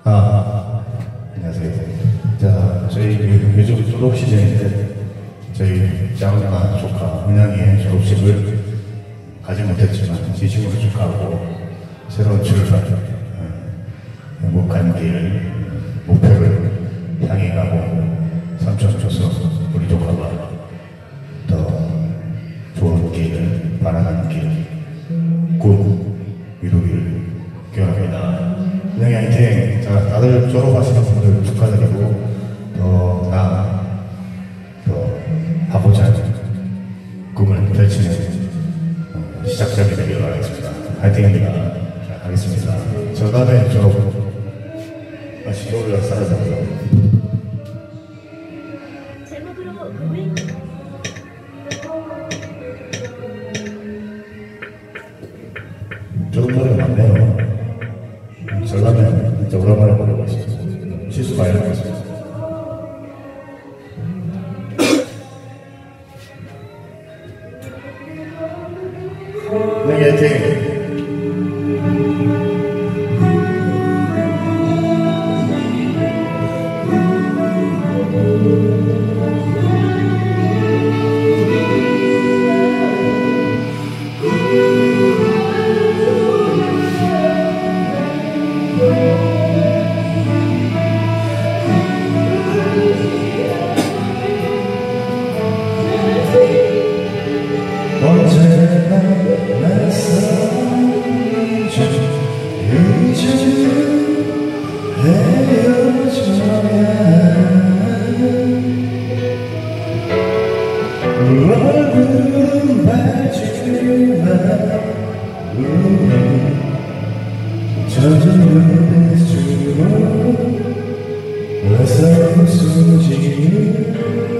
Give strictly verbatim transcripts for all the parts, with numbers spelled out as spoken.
아, 안녕하세요. 자, 저희 요즘 졸업 시즌인데 저희 짱누나 조카 은영이의 졸업식을 가지 못했지만 진심으로 축하하고 새로운 출발, 행복한 길, 목표를 향해 가고 삼촌 줘서 우리 조카가 더 좋은 길을 바라는 길, 꿈 이루기를 기원합니다. 은영이 화이팅! 자, 다들 졸업하시는 분들 축하드리고 더 나아 더 하고자 하는 꿈을 펼치는 시작점이 되기를 바라겠습니다. 화이팅입니다. 자, 하겠습니다. 전남의 졸업 시도를 사라져서 제목으로 고백. 졸업 노래가 많네요. 전라면 진짜 오랜만에 보려고 했어요. 실수 많이 하고 있습니다. 네, 화이팅! 언제나 낯선 이제는 헤어져야 얼굴은 밝지만 우리 젖은 눈으로 어서 숨지는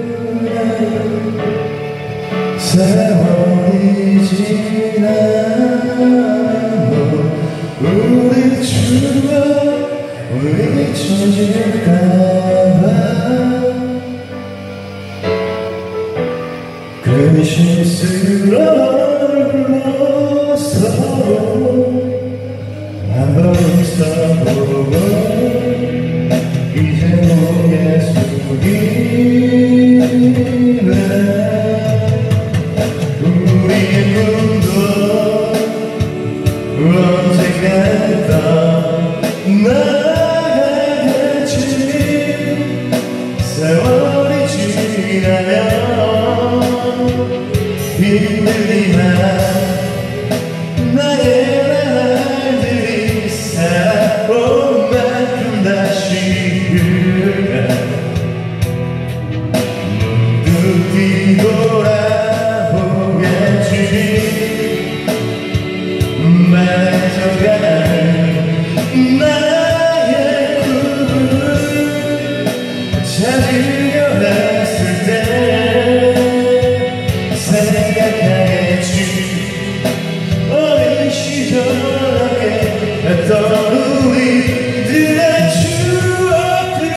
세월이 지나도 우리 추억 잊혀질까봐 근심스러운 얼굴로 서로